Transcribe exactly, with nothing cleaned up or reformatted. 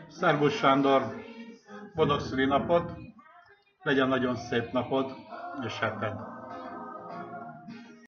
Szervusz Sándor, boldog szülinapot, legyen nagyon szép napod és heted.